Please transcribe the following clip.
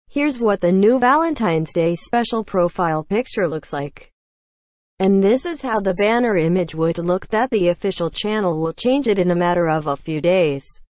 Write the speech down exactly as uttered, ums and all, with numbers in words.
Here's what the new Valentine's Day special profile picture looks like. And this is how the banner image would look that the official channel will change it in a matter of a few days.